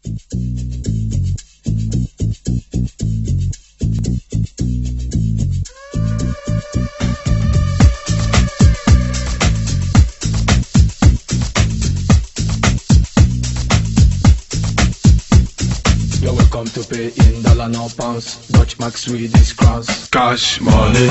You're welcome to pay in dollar, no pounds. Dutch mark, Swedish crowns. Cash money.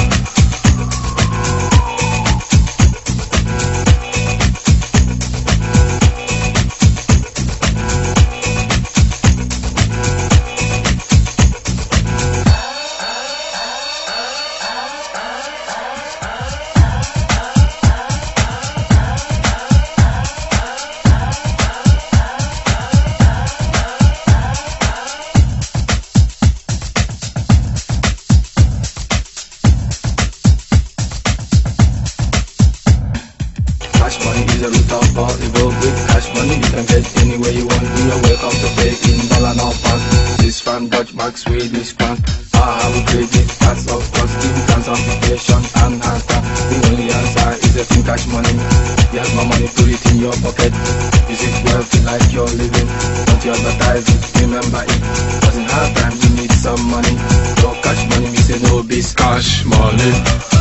Cash money is a root of all evil. With cash money you can get anywhere you want. You are welcome to pay in dollar, no pounds. This franc, Dutch mark, Swedish franc. I have a credit, that's of course. In transportation and answer. The only answer is a thing cash money. You have more money, put it in your pocket. Use it wealthy like you're living. Don't you advertise it, remember it. Cause in hard time you need some money. No cash money, we say no biz. Cash money.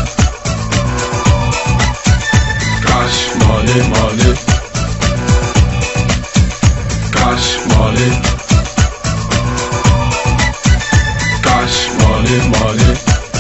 Cash money, money. Cash money. Cash money, money.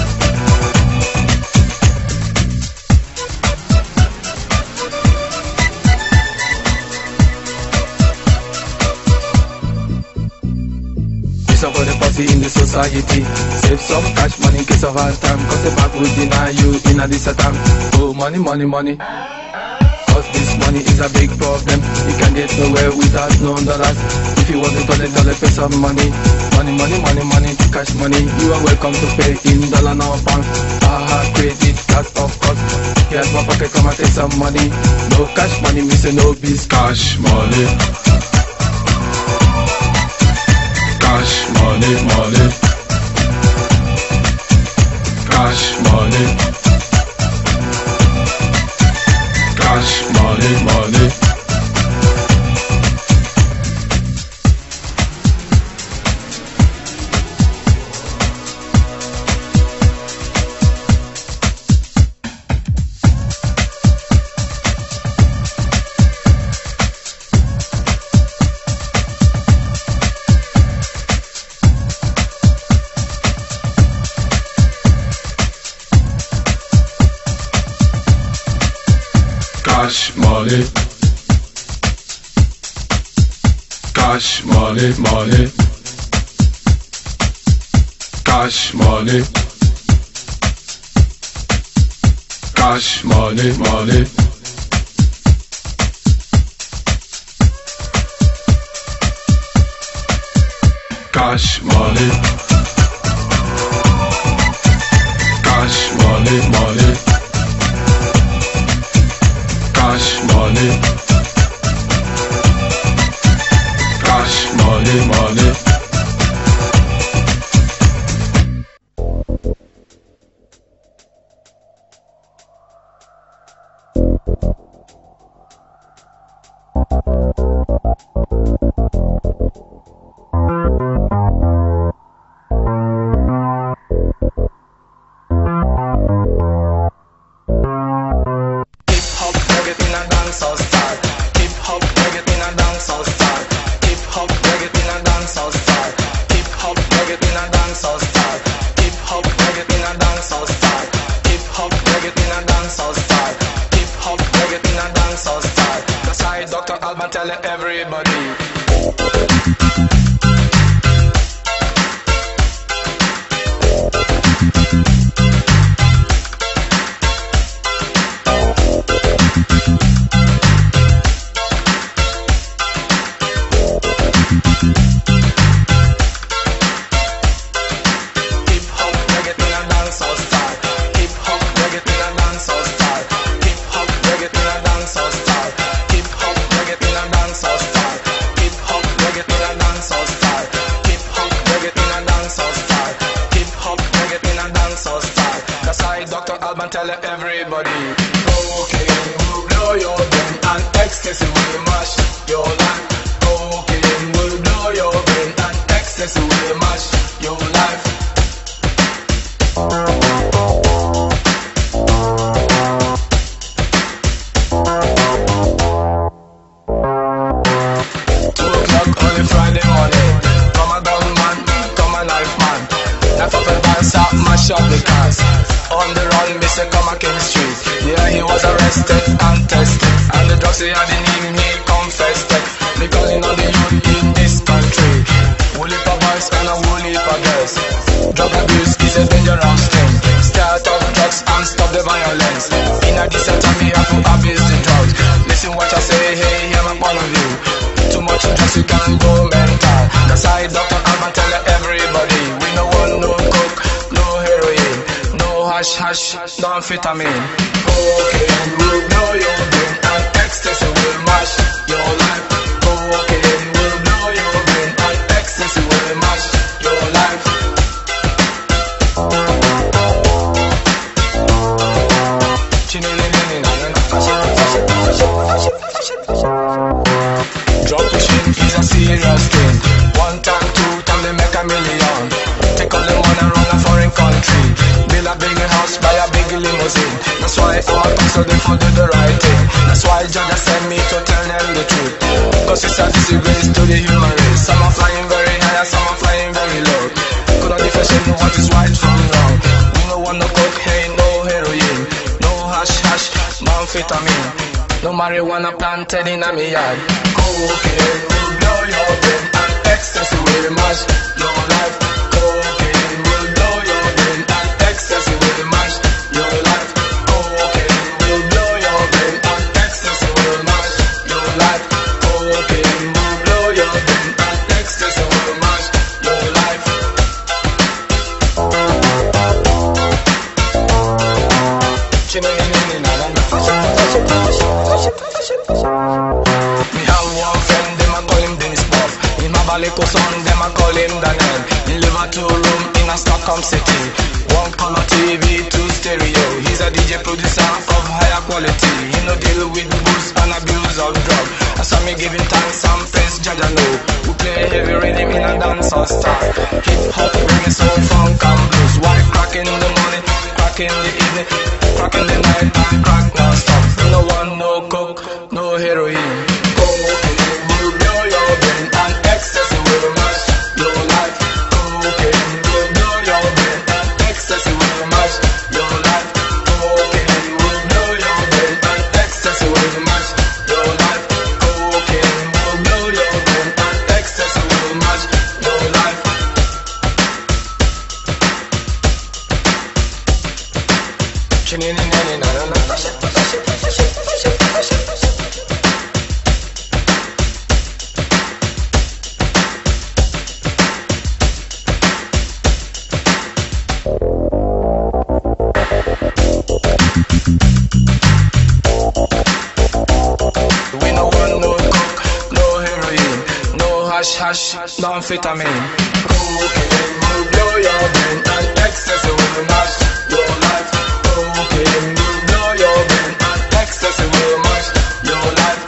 This for the posse in the society. Save some cash money in case of hard time. Cause the bank will deny you in a this time. Oh, money, money, money. This money is a big problem. You can get nowhere without no dollars. If you want to $20, pay some money. Money, money, money, money, cash money. You are welcome to pay in dollar, no pounds. Aha, credit, that of course. Here's my pocket, come and take some money. No cash money, me say no biz. Cash money. Cash money, money. Cash money. Cash money, money. Cash money. Cash money, money. Cash money. Cash money, money. Cash money. Cash money, money. Cash money. Cash money, money. Dr. Alban tell everybody. Tell everybody, cocaine will blow your brain and ecstasy will mash your life. Cocaine will blow your ecstasy will match your life. On Friday morning, come a gunman, come a knife man. Knife up and dance up, mash up the cars. On the run, Mr. Come a King Street. Yeah, he was arrested and tested, and the drugs he had in him, he confessed it. Because you know the youth in this country, wool heap of boys and a wool heap of girls. Drug abuse is a dangerous thing. Start off drugs and stop the violence. In a decent time, we have to abuse the drugs. Listen what I say, hey, hear my point of view. Too much drugs, you can go mental. That's why Dr. Alban tell everybody, we no want no coke, no heroin, no hash, no amphetamine. Cocaine will blow your brain, and ecstasy will mash your life. Cocaine will blow your brain, and ecstasy will mash your life. Drug pushing is a serious thing. One time, two time, they make a million. Take all the money around a foreign country. Build a big house, buy a big limousine. That's why all so they for do the right thing. That's why Jah sent me to tell them the truth. Cause it's a disgrace to the human race. Some are flying very high and some are flying very low. Could not differentiate what is right from wrong. We no want no cocaine, no heroin, no hash, no amphetamine. No marijuana planted in a me yard. Cocaine will blow your brain, and ecstasy will mash your life. Cocaine will blow your brain, and ecstasy will mash your life. Cocaine will blow your brain, and ecstasy will mash your life. Cocaine will blow your brain, and ecstasy will mash your life. Me have one friend, them a call him Dennis Buff. In my Balico son, them a call him Daniel. He live a 2-room in a Stockholm city. One color TV, 2 stereo. He's a DJ producer of higher quality. He no deal with booze and abuse of drug. I saw me giving thanks and praise Jah know. We play heavy rhythm in a dancehall style. Hip hop, reggae, soul, funk and blues. White crack in the morning, crack in the evening, crack in the night, and crack non-stop. No one, no coke, no heroin. Cocaine will blow your brain, and ecstasy will mash your life. Cocaine will blow your brain, and ecstasy will mash your life. Cocaine will blow your brain, and ecstasy will mash your life. Cocaine will blow your brain, and ecstasy will mash your life. We no want no coke, no heroin, no hash, no amphetamine. Cocaine will blow your brain, and ecstasy will mash your life. Cocaine will blow your brain, and ecstasy will mash your life.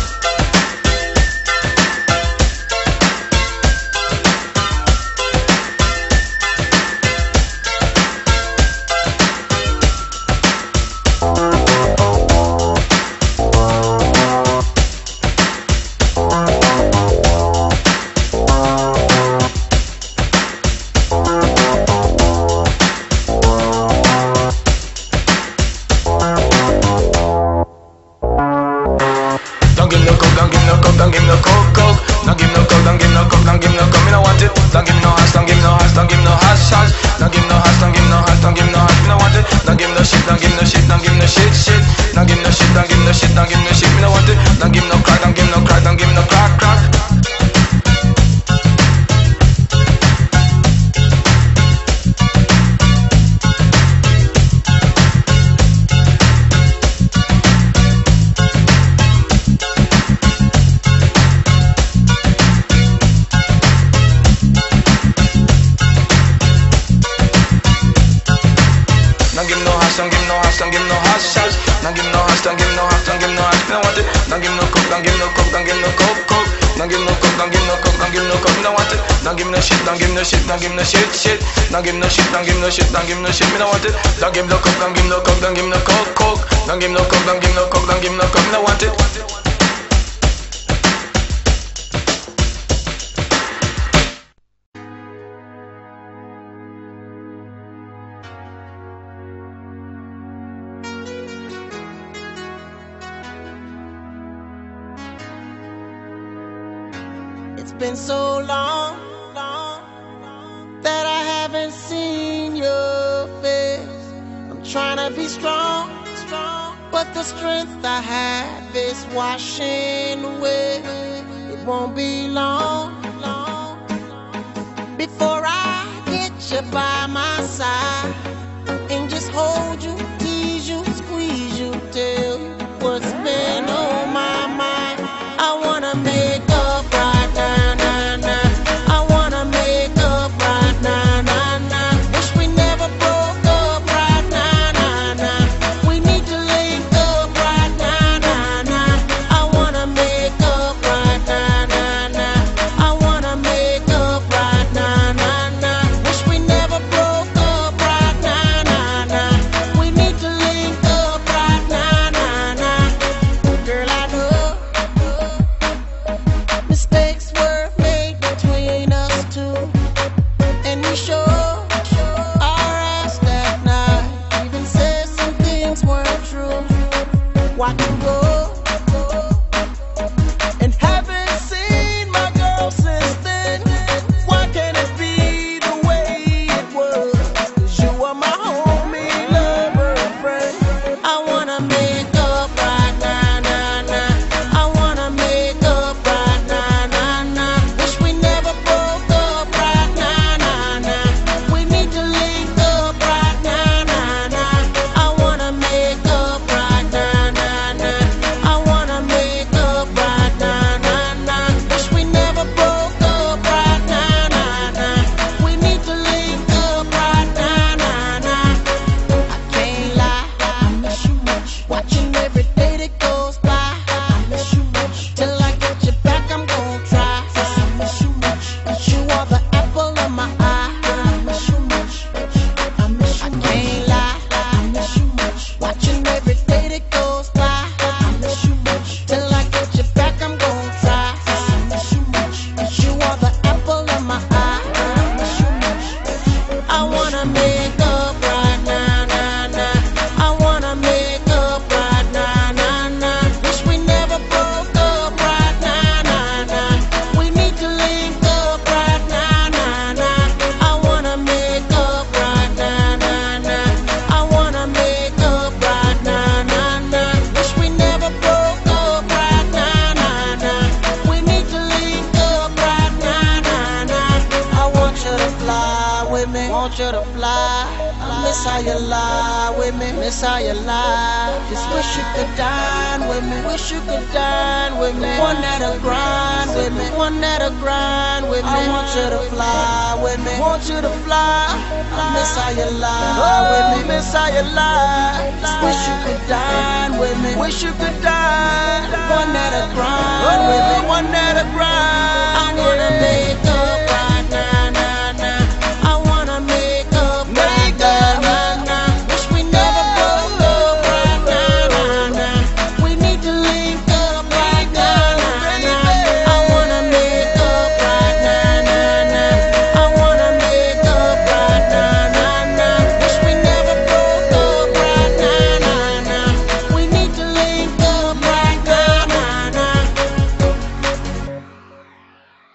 Don't give no coke, don't give no coke, don't give no coke, don't give no coke, me no want it. Don't give no hash, don't give no hash, don't give no hash. Don't give no hash, don't give no hash, don't give no hash, me no want it. Don't give no shit, don't give no shit, don't give no shit. Don't give no shit, don't give no shit, don't give no shit, me no want it. Don't give no crack, don't give no crack, don't give no crack. Don't give no hash, don't give no hash. Don't give no hash, don't give no hash, don't give no hash, me no want it. Don't give no coke, don't give no coke, don't give no coke. Don't give no coke, don't give no no coke, don't give me no coke, me don't want it. Don't give me no shit, don't give me no shit, don't give me no shit, shit. Don't give me no shit, don't give me no shit, don't give me no shit, me don't want it. Don't give me no coke, don't give me no coke, don't give me no coke, coke. Don't give me no coke, don't give me no coke, don't give me no coke, me don't want it. It's been so long that I haven't seen your face. I'm trying to be strong, but the strength I have is washing away. It won't be long before I get you by my side and just hold you, tease you, squeeze you, tell you what's been on my mind. I wanna make up right now, nah, nah. I wanna make up right now, nah, nah. Wish we never broke up right now, nah, nah. We need to link up right now, nah, nah. I wanna make up right now, nah, nah. I wanna make up right now, nah, nah. Wish we never broke up right now, nah, nah. We need to link up right now, nah, nah. Girl, I know mistakes were made between us two, and we sure our ass that night. Even said some things weren't true. Watch you go, and haven't seen my girl since then. Why can't it be the way it was? 'Cause you are my homie, lover, and friend. I wanna make up right now, nah, nah. I wanna make up right now, nah, nah. Wish we never broke up right now, nah, nah. We need to link up right now, nah, nah. I wanna make up right now, nah, nah. I wanna make up right now, nah, nah. Wish we never broke up right now, nah, nah. We need to link up right now, nah, nah. I can't lie, I miss you much. Watching every day that goes by, I miss you much. Till I get you back, I'm gon' try. I miss you much. 'Cause you are the apple of my eye. I miss you much. I miss you much. I can't lie, I miss you much. Watching every day that goes by, I miss you much. Till I get you back, I'm gon' try. I miss you much. 'Cause you are the apple of my eye. I miss you much. I wanna make up right now, nah, nah. I wanna make up right now, nah, nah. Wish we never broke up right now, nah, nah. We need to link up right now, nah, nah. I wanna make up right now, nah, nah. I wanna make up right now, nah, nah. Wish we never broke up right now, nah, nah. We need to link up right now, nah, nah. I want you to fly with me, want you to fly. I miss how you lie with me, miss how you lie. Just wish you could dine with me, wish you could dine with me. One that'll grind with me, one that'll grind with me. I want you to fly with me, want you to fly. I miss how you lie with me, miss how you lie. Just wish you could dine with me, wish you could dine. One that'll grind with me, one that'll grind. I wanna make up right now, nah, nah. I wanna make up right now, nah, nah. Wish we never broke up right now, nah, nah. We need to link up right now, nah, nah. I wanna make up right now, nah, nah. I wanna make up right now, nah, nah. Wish we never broke up right now, nah, nah. We need to link up right now, nah, nah.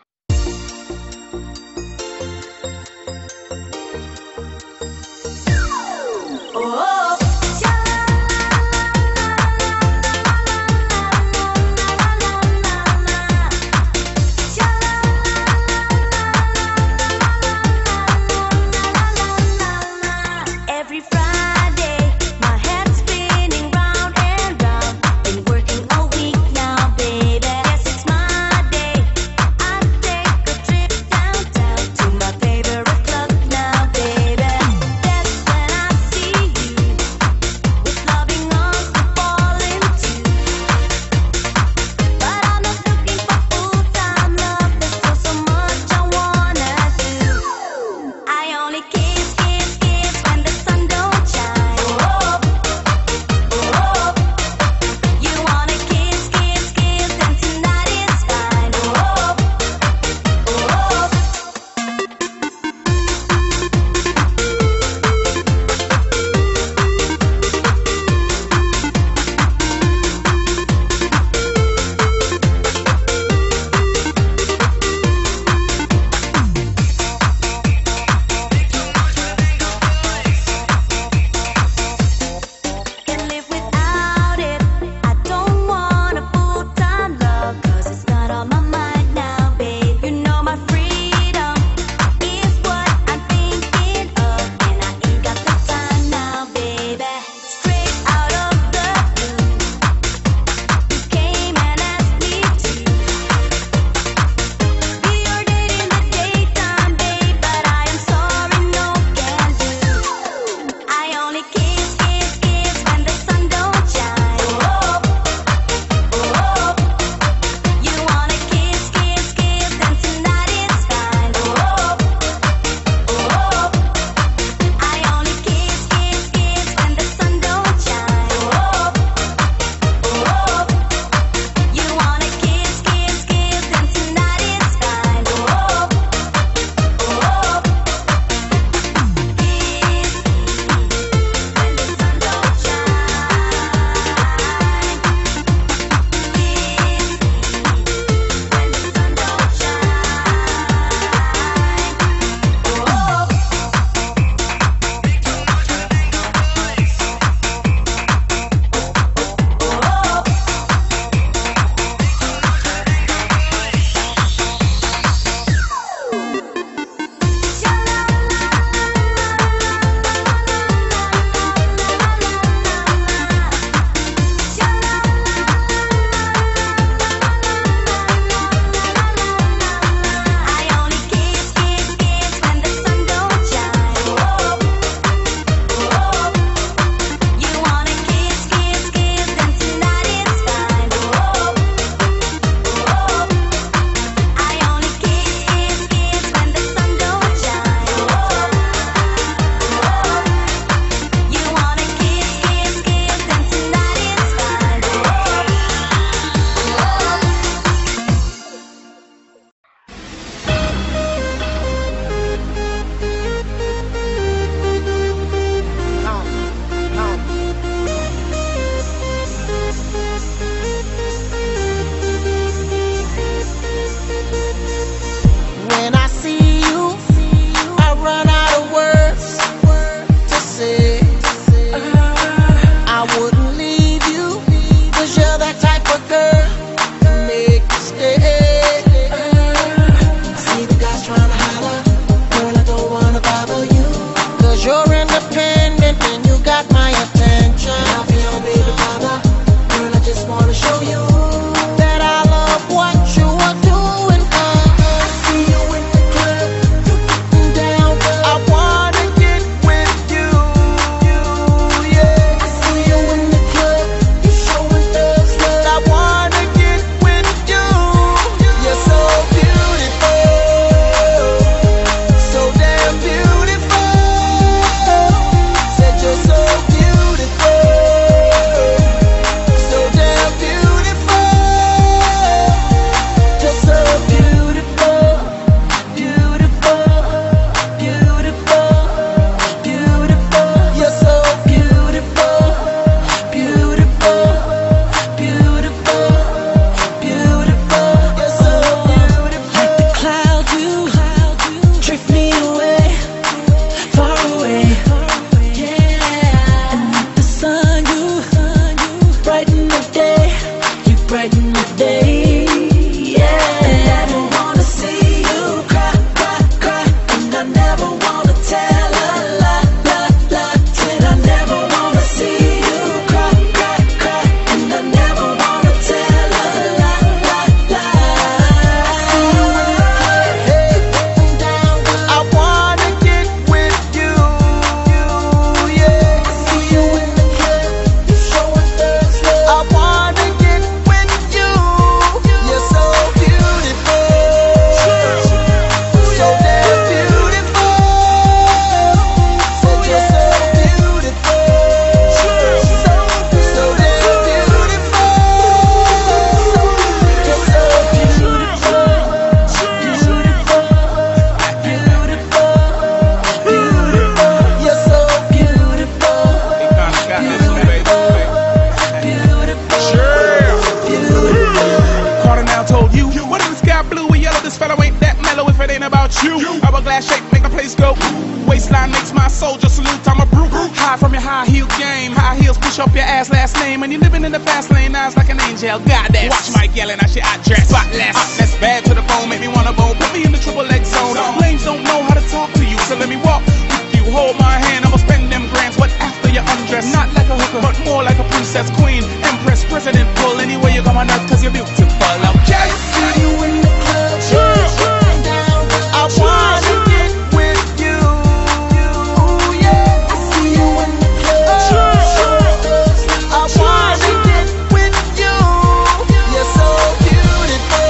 fellow ain't that mellow if it ain't about you. Hourglass shape make the place go. Waistline makes my soldier salute. I'm a brute. High from your high heel game. High heels push up your ass last name. And you living in the fast lane, eyes like an angel. Goddess. Watch Mike yelling, I shit I dress. Spotless. That's bad to the bone, make me wanna bone. Put me in the triple X zone. Lames don't know how to talk to you, so let me walk with you. Hold my hand, I'ma spend them grands. But after you undress, not like a hooker, but more like a princess, queen, empress, president. Pull anywhere you come on earth, cause you're beautiful. Okay? See you in the club, down. I wanna get with you. Ooh, yeah. See you in the club. I wanna get with you. You're so beautiful.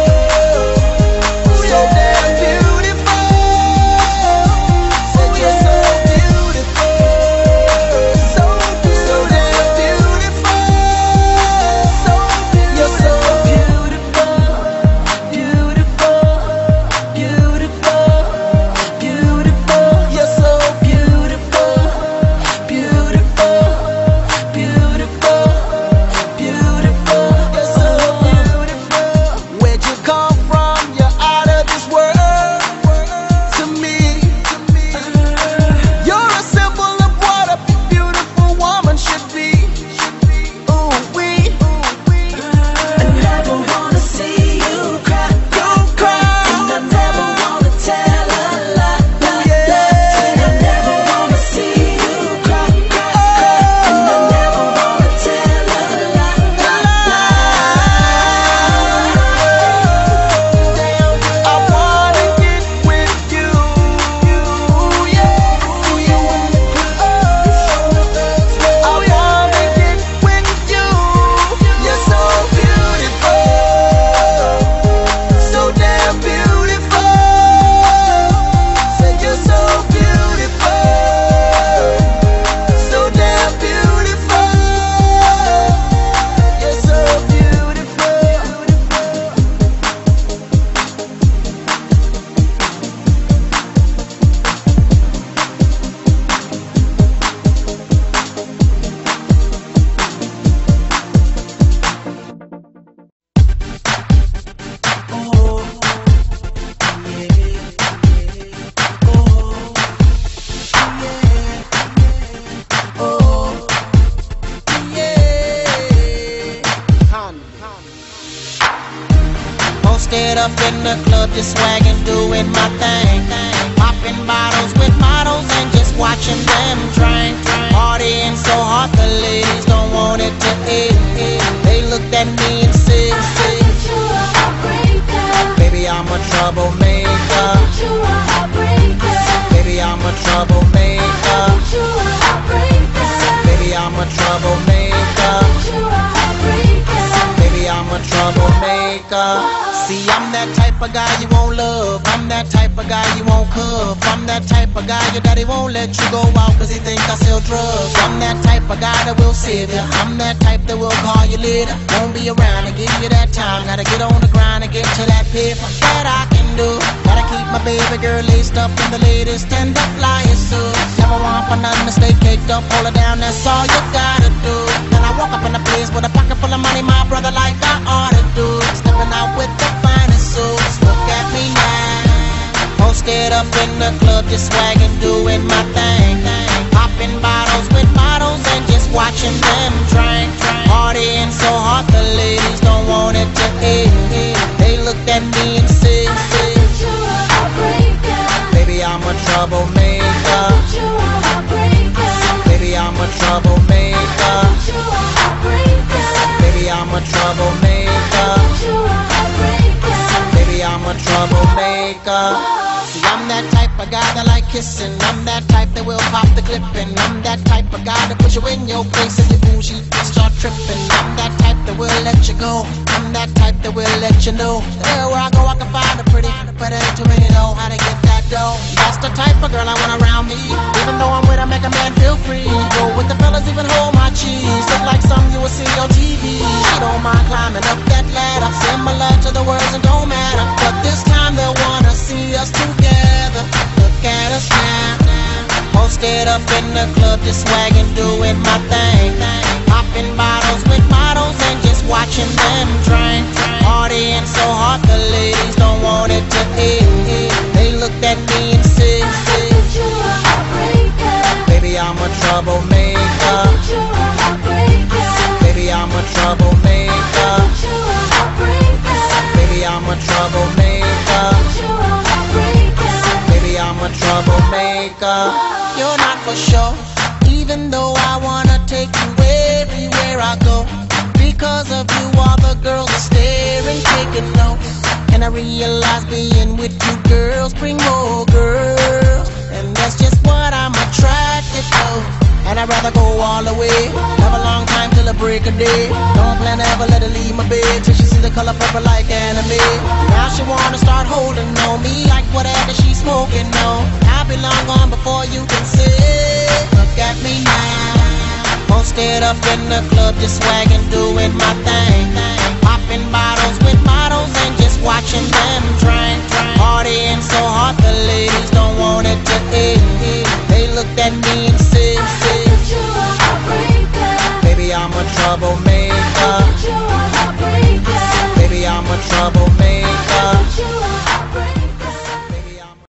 So damn beautiful. Said you're so beautiful. So damn beautiful. You're so beautiful. Beautiful. Beautiful. Beautiful. You're so beautiful. Beautiful. Beautiful. Beautiful. You're so beautiful. Where'd you come from? You're out of this world. To me, you're a symbol of what a beautiful woman should be. Ooh, we. I never wanna see you cry. Don't cry. And I never wanna tell a lie. I never wanna see you cry. And I never wanna tell a lie. I wanna get with you. Yeah. See you in the club. I wanna get with you. You're so beautiful. So damn beautiful. Said you're so beautiful. So damn beautiful. You're so beautiful. Posted up in the club, just swagging, doing my thing. Popping bottles with models and just watching them drink. Partying so hard, the ladies don't want it to end. They looked at me and said, baby, I'm a troublemaker. Baby, I'm a troublemaker. Baby, I'm a troublemaker. Baby, I'm a troublemaker. See, I'm that type of guy you won't love. I'm that type of guy you won't cuff. I'm that type of guy your daddy won't let you go out cause he think I sell drugs. I'm that type of guy that will save you. I'm that type that will call you later. Won't be around to give you that time. Gotta get on the grind and get to that paper that I can do. Gotta keep my baby girl laced up in the latest and the flyest suit. Never want for nothing to stay caked up. Hold her down, that's all you gotta do. Then I walk up in the place with a pocket full of money, my brother, like I ought to do. Stepping out with the finest suits. Look at me now. Posted up in the club, just swagging, doing my thing. Popping bottles with models and just watching them drink. Partying so hard, the ladies don't want it to end. They looked at me and said, baby, I'm a troublemaker. Baby, I'm a troublemaker. Baby, I'm a troublemaker. Baby, I'm a troublemaker. See, I'm that type of guy that like kissing. I'm that type that will pop the clipping. I'm that type of guy that push you in your face if you bougie start tripping. I'm that type that will let you go. I'm that type that will let you know that everywhere I go I can find a pretty, but it ain't too many know how to get that dough. That's the type of girl I want around me. Even though I'm with her, make a man feel free. Go with the fellas, even hold my cheese. Look like something you will see on TV. She don't mind climbing up that ladder, similar to the words and don't matter. But this time they wanna see us together. Look at us now. Posted up in the club, just swagging, doing my thing. Popping bottles with models and just watching them drink. Partying so hard, the ladies don't want want it to end. They looked at me and said, baby, I'm a troublemaker. Baby, I'm a troublemaker. Baby, I'm a troublemaker. Baby, I'm a troublemaker. You're not for sure, even though I wanna take you everywhere I go. Because of you, all the girls are staring, taking notes. And I realize being with you girls bring more girls. And that's just what I'm attracted to. And I'd rather go all the way. Have a long time till the break of day. Don't plan to ever let her leave my bed till she see the color purple like anime. Now she wanna start holding on me like whatever she's smoking on. I'll be long gone before you can say, look at me now. Posted up in the club, just swagging, doing my thing. Popping bottles with models and just watching them drink. Partying so hard, the ladies don't want it to end. They looked at me and said, baby, I'm a troublemaker.